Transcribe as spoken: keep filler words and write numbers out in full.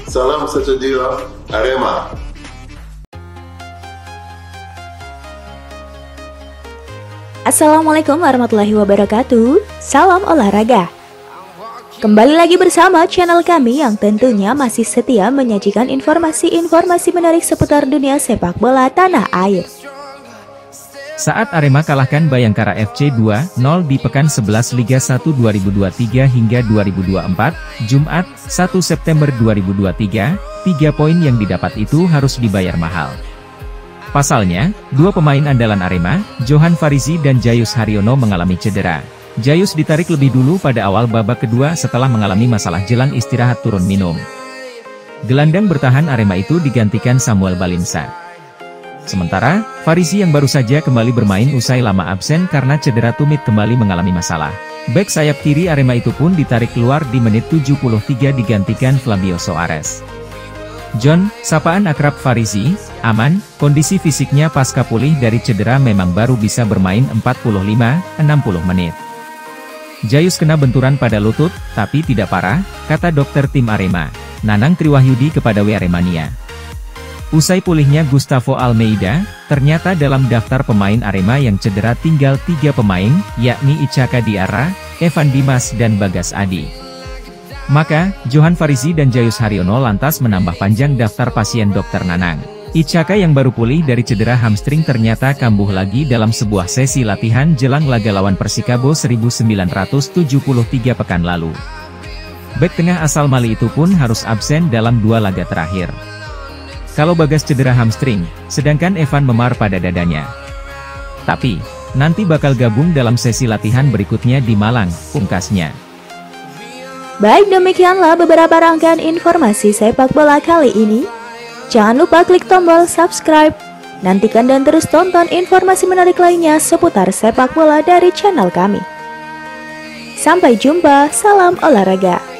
Salam sejahtera Arema. Assalamualaikum warahmatullahi wabarakatuh. Salam olahraga. Kembali lagi bersama channel kami yang tentunya masih setia menyajikan informasi-informasi menarik seputar dunia sepak bola tanah air. Saat Arema kalahkan Bayangkara F C dua nol di pekan sebelas Liga satu dua ribu dua puluh tiga hingga dua ribu dua puluh empat, Jumat, satu September dua ribu dua puluh tiga, tiga poin yang didapat itu harus dibayar mahal. Pasalnya, dua pemain andalan Arema, Johan Farizi dan Jayus Haryono mengalami cedera. Jayus ditarik lebih dulu pada awal babak kedua setelah mengalami masalah jelang istirahat turun minum. Gelandang bertahan Arema itu digantikan Samuel Balinsa. Sementara, Farizi yang baru saja kembali bermain usai lama absen karena cedera tumit kembali mengalami masalah. Bek sayap kiri Arema itu pun ditarik keluar di menit tujuh puluh tiga digantikan Flavio Soares. John, sapaan akrab Farizi, aman, kondisi fisiknya pasca pulih dari cedera memang baru bisa bermain empat puluh lima sampai enam puluh menit. Jayus kena benturan pada lutut, tapi tidak parah, kata dokter tim Arema, Nanang Triwahyudi kepada W Aremania. Usai pulihnya Gustavo Almeida, ternyata dalam daftar pemain Arema yang cedera tinggal tiga pemain, yakni Ichaka Diarra, Evan Dimas dan Bagas Adi. Maka, Johan Farizi dan Jayus Haryono lantas menambah panjang daftar pasien dokter Nanang. Ichaka yang baru pulih dari cedera hamstring ternyata kambuh lagi dalam sebuah sesi latihan jelang laga lawan Persikabo seribu sembilan ratus tujuh puluh tiga pekan lalu. Bek tengah asal Mali itu pun harus absen dalam dua laga terakhir. Kalau Bagas cedera hamstring, sedangkan Evan memar pada dadanya. Tapi, nanti bakal gabung dalam sesi latihan berikutnya di Malang, pungkasnya. Baik, demikianlah beberapa rangkaian informasi sepak bola kali ini. Jangan lupa klik tombol subscribe. Nantikan dan terus tonton informasi menarik lainnya seputar sepak bola dari channel kami. Sampai jumpa, salam olahraga.